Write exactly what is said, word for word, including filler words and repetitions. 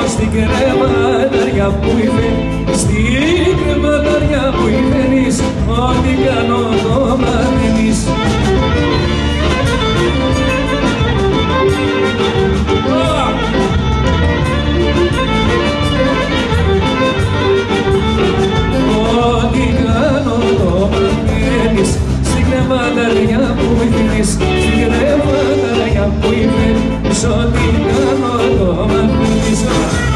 στην κρεβαταριά που υφαίνεις, στην κρεβαταριά που υφαίνεις, ό,τι κάνω το μαθαίνεις. Ό,τι κάνω το μαθαίνεις, στην κρεβαταριά που υφαίνεις, στην κρεβαταριά που υφαίνεις, ό,τι κάνω το μαθαίνεις.